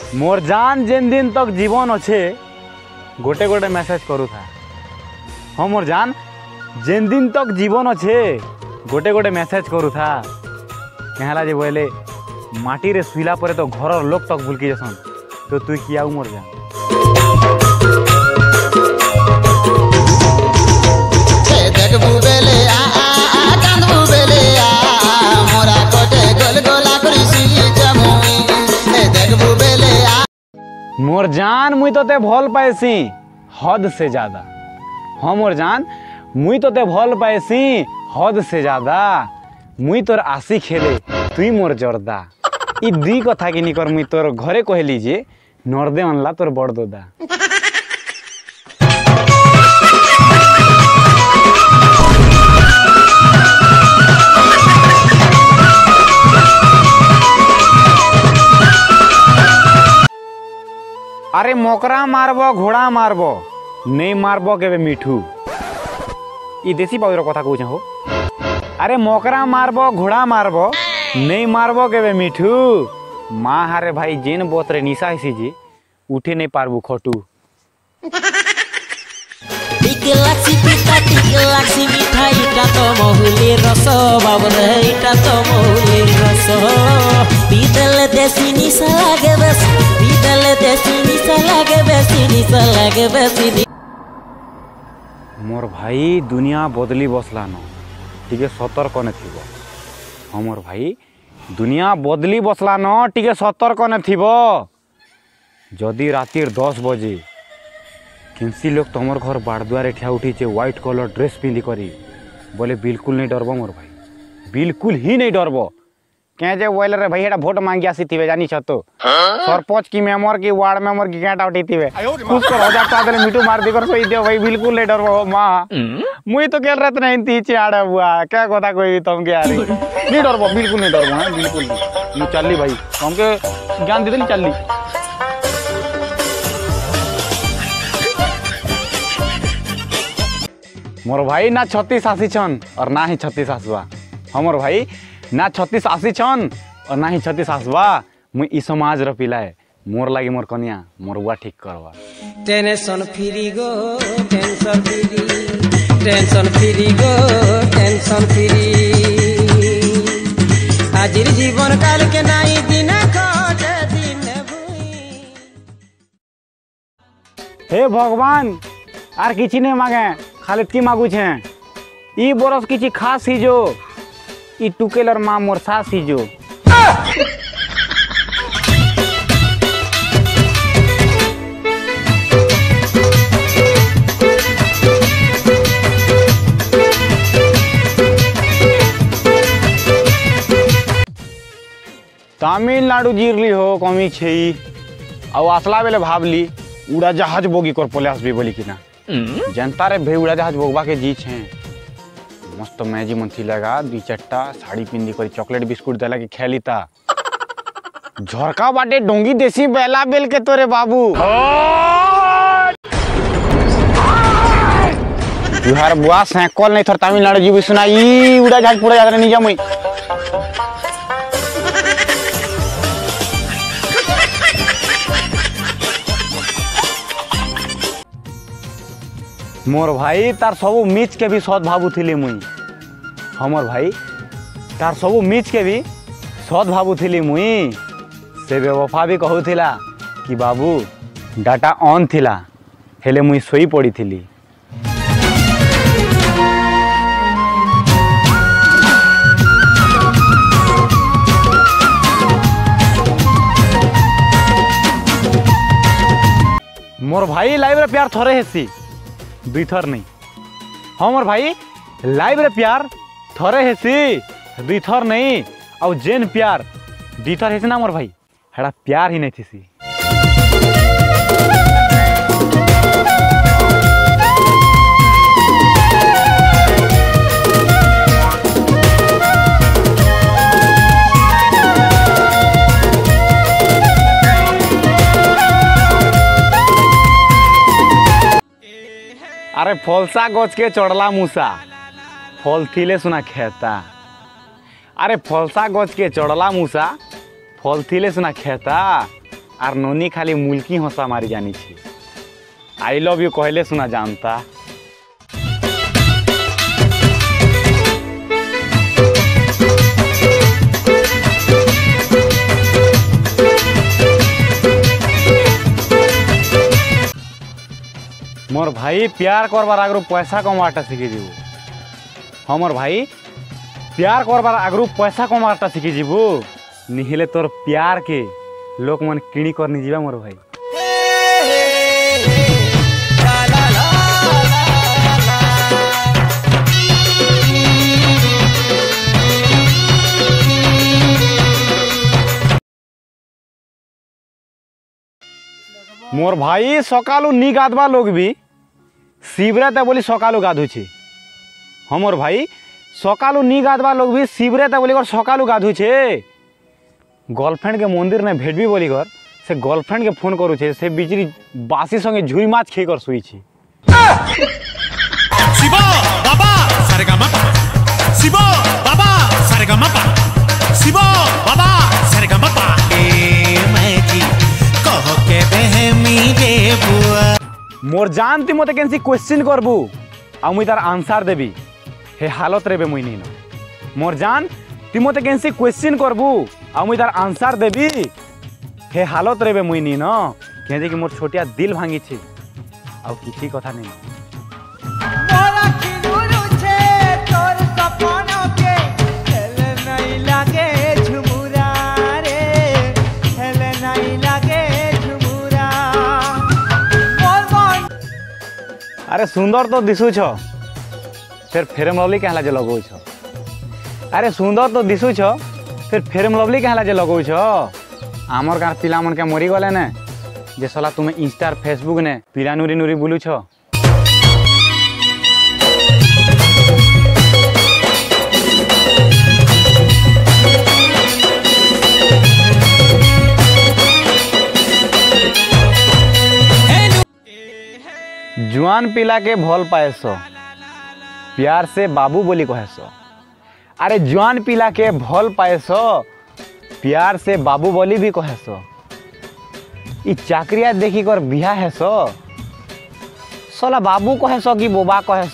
मोर जान जेन दिन तक जीवन अच्छे गोटे गोटे मेसेज करू था। हाँ मोर जान जेन दिन तक जीवन अच्छे गोटे गोटे मेसेज करू था। कहला जे बोले माटी रे सुईला परे तो घर लोग तक भूल के जसन तो तू किया मोर जान। मोर जान मुई तो ते भल पाएसी हद से ज्यादा। हाँ मोर जान मुई तो ते भल पाएसी हद से ज्यादा। मुई तोर आसी खेले तुई मोर जर्दा। ई दी कथा कि निकर मुई तोर घरे कहली जे नर्दे अनला तोर बड़ दोदा। अरे मोकरा मारबो घोड़ा मारबो नहीं मारबो केबे मिठू। ई देसी पाउर कथा कहूँ हो। अरे मोकरा मारबो घोड़ा मारबो नहीं मारबो केबे मिठू। माँ हारे भाई जेन बोतरे निशा हिसी जी उठे नहीं पारबू खटू। मोर भाई दुनिया बदली बसला न टिके सतर्क ने थिबो। हाँ मोर भाई दुनिया बदली बसला न टिके सतर्क ने थिबो। जदि रातिर 10 बजे किसी लोग तुमर घर बाड़दुआरे ठिया उठी व्हाइट कलर ड्रेस पिंधि करी बोले बिल्कुल नहीं डरबो मोर भाई, बिल्कुल ही नहीं डरबो। क्या जे बोले रे भाई एटा वोट मांगी आसी थिबे जानी छ तो सरपंच की मेंबर की वार्ड मेंबर की कैटा उठी थिबे कुछ कर 1000 टाका देले मिठू मार दी कर सोई दियो भाई बिल्कुल नहीं डरबो। मां मुई तो केल रहत नहीं तीचे आड़ा बुआ क्या कथा कोई तुम के यार नहीं डरबो बिल्कुल नहीं डरबो। हां बिल्कुल नहीं चलली भाई तुमके ज्ञान दे देली चलली। मोर भाई ना 36 आसी छन और ना ही 36 आसवा। हमर भाई ना 36 आसी छन और ना ही 36 आसवा। मुई ई समाज र पिलाए मोर लागी मोर कन्या मोर बुआ ठीक करवा। Tension free go tension free tension free go tension free. आजिर जीवन काल के नाई दिन खट दिन भुई। हे भगवान आर किछि नहीं मांगे खाली की मांगू छे। ई बरस किछि खास ही जो ई टुकेलर माँ मोर सास ही जो। तमिलनाडु जीरली हो कमी छे और आसला बेले भावली उड़ा जहाज बोगी कर पले आसबी बोली कि ना जनता रे भे उड़ा जहाज बोगबा के जी छे। मस्त मैजी मन थी लगा 2-4टा साड़ी पिंदी करी चॉकलेट बिस्कुट देला के खेलीता झरका बाटे डोंगी देसी बेला बेल के तोरे बाबू। तुहार बुआ साइकिल नहीं थर तमिलनाडु जीवी सुना ई उड़ा जहाज पूरा यात्रा नहीं जा मुई। मोर भाई तार सबू मिच के भी सद भावु थिली मुई। हमर भाई तार सबू मिच के भी सद भावु थिली मुई। से बेवफा भी कहूथिला कि बाबू डाटा ऑन थिला हेले मुई सोई पड़ी थिली। मोर भाई लाइव रे प्यार थरे हेसी 2 थर नहीं। हाँ मोर भाई लाइव रे प्यार थरे हेसी 2 थर नहीं। और जेन प्यार 2 थर हेसी ना मोर भाई हेड़ा प्यार ही नहीं थीसी। अरे फलसा गच के चढ़ला मूसा फल थिले सुना खेता। अरे फलसा गच के चढ़ला मूसा फल थिले सुना खेता आर नोनी खाली मुल्की हंसा मारी जानी छी। आई लव यू कहले सुना जानता। मोर भाई प्यार करबार आगरू पैसा कमाटा शिखी जीवु। हाँ मोर भाई प्यार करबार आगरू पैसा कमाटा शिखी जीवु, निहिले तोर प्यार के लोक मन किणी करनी जीवा मोर भाई। मोर भाई सकालू नी गाधवा लोग भी शिवराते बोली सकालू गाधुछे। हाँ मोर भाई सकालू नी गाधवा लोग भी शिवराते बोली कर सकालू गाधुछे। गर्लफ्रेंड के मंदिर ने भेटबी बोली कर से गर्लफ्रेंड के फोन करूछे, से बिजली बासी संगे झुई माछ खे कर सुई छी। शिवा बाबा सारेगामापा, शिवा बाबा सारेगामापा, शिवा बाबा सारेगामापा। मोर जानती मते केनसी क्वेश्चन करबू आ मुई तार आंसर देबी, हे हालत रे बे मुई नी न। मोर जान ती मते केनसी क्वेश्चन करबू आ मुई तार आंसर देबी, हे हालत रे बे मुई नी न। के जे कि मोर छोटिया दिल भांगी छी आ किछि कथा नहीं। मोरा किनुरु छे तोर सपनों के हेले नहीं लागे झुमुरा रे, हेले नहीं लागे झुमुरा। अरे सुंदर तो दिशु छ, फिर फेरम लवली कहला जे लगौ छ। अरे सुंदर तो दिशु छ, फिर फेरम लवली कहला जे लगौ छ। आमर गाँव पिला मन के मरी गले ने, जे साला तुम्हें इंस्टा फेसबुक ने पिला नुरी नुरी बुलू छ। जुआन पिला के भल पाएस, प्यार से बाबू बोली कहेस। अरे जुआन पिला के भल पाएस, प्यार से बाबू बोली भी कहेस। ई चाकरिया देखी कर बिहा हेस, साला बाबू कहेस कि बोबा कहेस।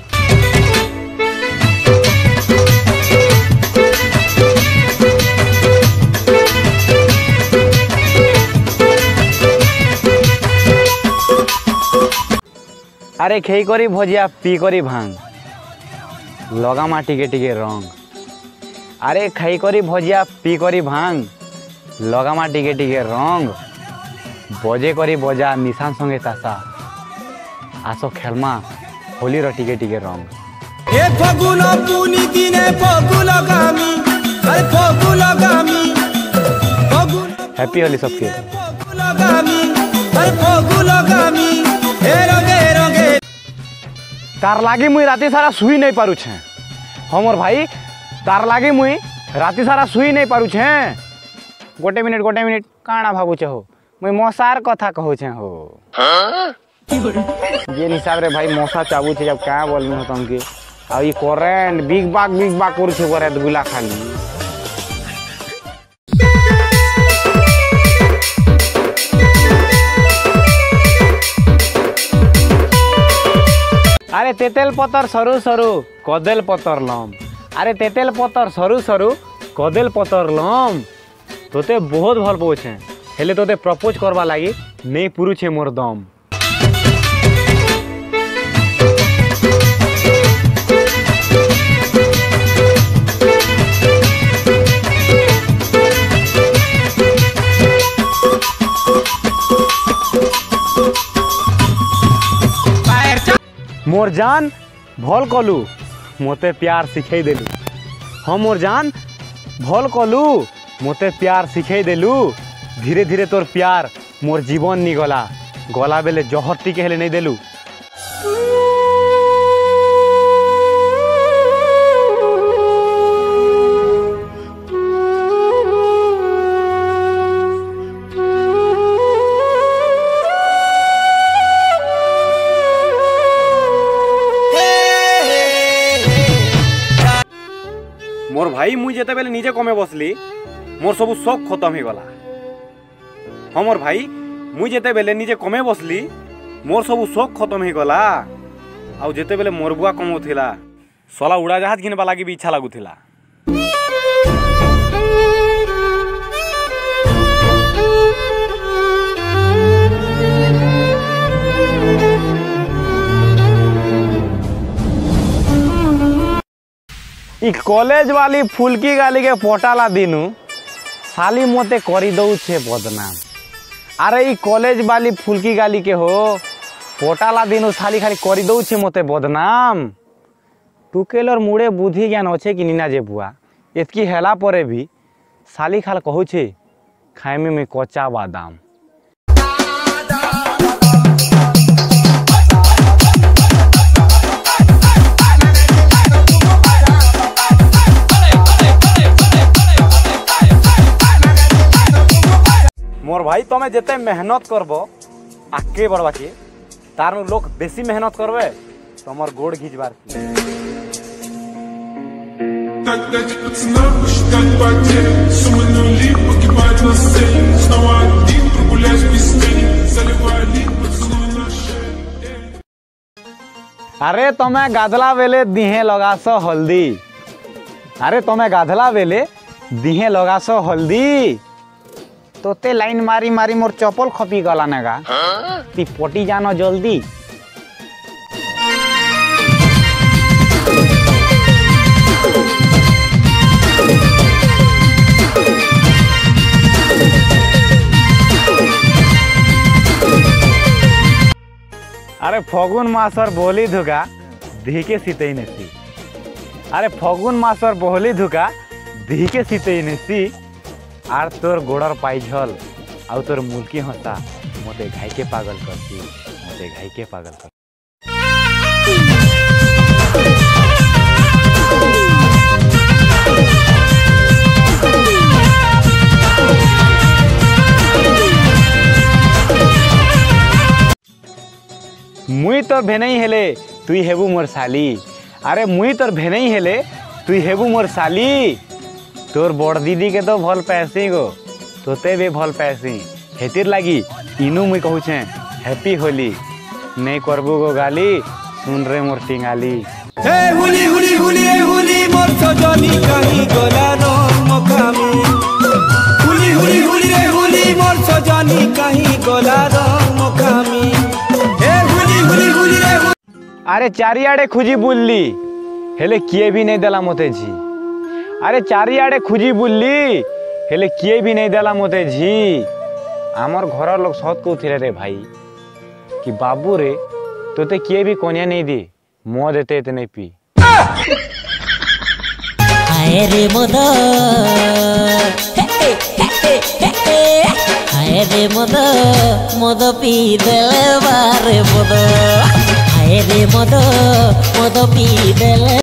अरे खेई करी भजिया पी करी भांग, लगा माटी के टिके रंग। अरे खाई करी भजिया पी करी भांग, लगा माटी के टिके रंग। बजे करी बजा निशान संगे तासा, आसो खेलमा होली रो टिके टिके रंग। ए फगुन पुनी दिने फगुल गामी, अरे फगुल गामी, फगुन हैप्पी होली सबके। फगुल गामी, अरे फगुल गामी, ए रंगे रंगे। तार लागी मुई राती सारा सुई नहीं पारू छे। हमर भाई तार लागी मुई राती सारा सुई नहीं पारू छे। गोटे मिनिट काना भाबू छे हो, मुई मशार कथा कहू छे हो। जे हिसाब रे भाई मशा चाबू छे, जब क्या बोलमी हो तुमके। आ ई करेंट बिग बाग करू छे करे गुला खाली। अरे तेतेल पतर सरू सरू कदेल पतर लम। अरे तेतेल पतर सरू सरू कदेल पतर लम। तोते बहुत भल पाउछे, हेले तोते प्रपोज करवा लागी नहीं पुरुछे मोर दम। मोर जान भल कलू मोते प्यार सिखई देलू। हाँ मोर जान भल कलू मोते प्यार सिखई देलू। धीरे धीरे तोर प्यार मोर जीवन नी गला, गला बेले जहर टिके हेले नहीं देलू। मोर भाई मुई जेते बेले निजे कमे बसली, मोर सब शौक खत्म हो गला। हमर भाई मुई जेते बेले निजे कमे बसली मोर सब शौक खत्म हो गला आउ जेते बेले मोर बुआ कमौथिला सला उड़ाजाहाज किनबा लागि भी इच्छा लागुथिला। इ कॉलेज वाली फुलकी गाली के पोटाला दिनु साली मोते करी दऊ छे बदनाम। अरे इ कॉलेज वाली फुलकी गाली के हो पोटाला दिनु साली खाली करी दऊ छे मोते बदनाम। टुकेलर मुड़े बुद्धि ज्ञान अच्छे कि निना जे बुआ एतकी हेला परे भी साली खाल कहू छे खाए में कच्चा बादाम। मोर भाई तमें जिते मेहनत करबो आगे बढ़वा के तार लोग बेसी मेहनत करबे तमर गोड़ घिचबार Дать пацанам посчитать потери. Суммы нули погибать на сцене. Снова один прогуляюсь без тени. Заливая лик поцелуй на шее. अरे तमें गाधला बेले दिहे लगासो हल्दी। अरे तमें गाधला बेले दिहे लगासो हल्दी तोते लाइन मारी मारी मोर चप्पल खपी गला नेगा ती पटी जानो जल्दी। अरे फगुन मासर बोली धुका धीके सीते नेसी। अरे फगुन मासर बोली धुका धीके सीते नेसी आर तोर गोड़र पाइझल आउ तोर मुल्की हंसा मोते घाई के पागल करती मोते घाई के पागल कर। मुई तोर भेनई हेले तुई हेबू मोर साली। अरे मुई तोर भेनई हेले तुई हेबू मोर साली। तोर बड़ दीदी के तो भल पैसी गो तोते भी भल पैसी हेतिर लगी इनू मुई कहू छे हैप्पी होली नहीं करबू गो गाली सुन रे मोर टिंगाली। हे हुली हुली हुली हुली मोर सजनी कहीं गला रंग मकामी। हुली हुली हुली रे हुली मोर सजनी कहीं गला रंग मकामी। हे हुली हुली हुली रे अरे चारियाड़े खुजी बुल्ली हेले किए भी नहीं देला मोते झी। अरे चारियाड़े खुजी बुल्ली हेले किए भी नहीं देला मोते झी। आमर घर लोग सत कहते रे भाई कि बाबू रे तोते किए भी कोनिया नहीं दी मुँह देते इतने नहीं पी। हाय रे मोद हाय रे मोद मोद पी देले बारे मोद हाय रे मोद मोद पी देले।